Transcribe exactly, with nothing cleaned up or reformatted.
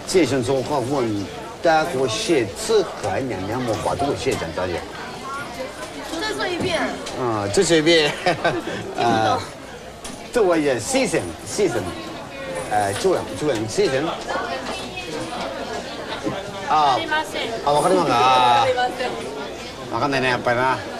这些中华文大国写字和娘娘们画都会写讲这些。 再说一遍。 啊，再说一遍。呃，这我也 season season， 呃，主人主人 season。ああ、わかりますか。わかんないねやっぱりな。